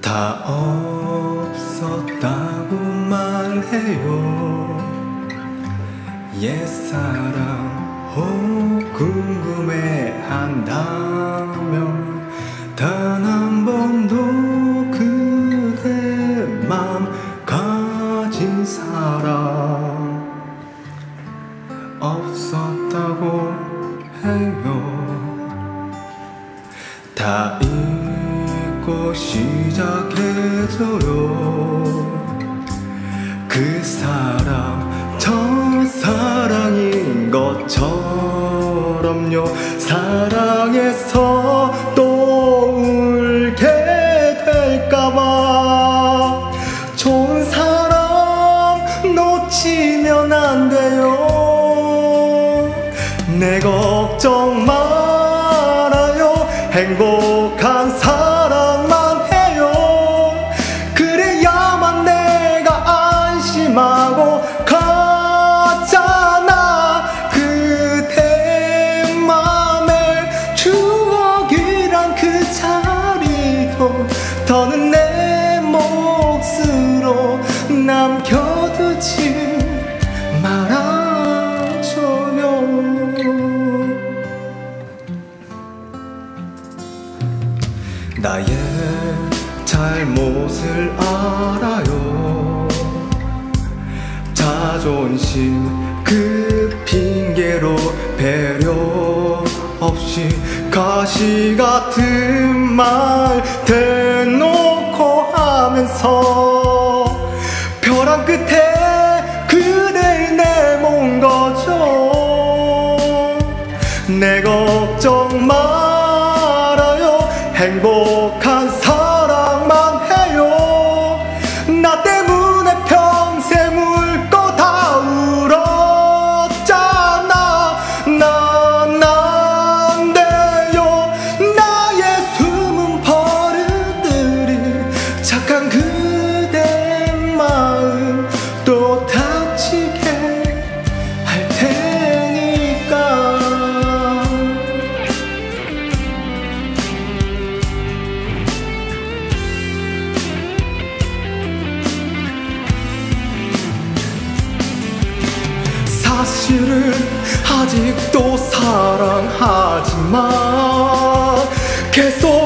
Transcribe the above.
다 없었다고 말해요. 옛사랑 궁금해한다면 단 한 번도 그대 맘 가진 사람 없었다고 해요. 다 잊고 시작해줘요. 그 사랑 첫사랑인 것처럼요. 사랑해서 또 울게 될까봐 좋은 사람 놓치면 안 돼요. 내 걱정 말아요. 행복한 사랑만 해요. 그래야만 내가 안심하고 가잖아. 그대 맘에 추억이란 그 자리도 더는 내 몫으로 남겨두지 말아줘요. 나의 잘못을 알아요. 자존심 그 핑계로 배려 없이 가시 같은 말 대놓고 하면서 벼랑 끝에 그댈 내몬 거죠. 내 걱정 말아요. 행복한 사랑만 해요. 나 때문에 평생 울 거 다 울었잖아. 난 안 돼요. 나의 숨은 버릇들이 착한 그대 마음 또 다치게 할 테니까. 사실은 아직도 사랑하지만 계속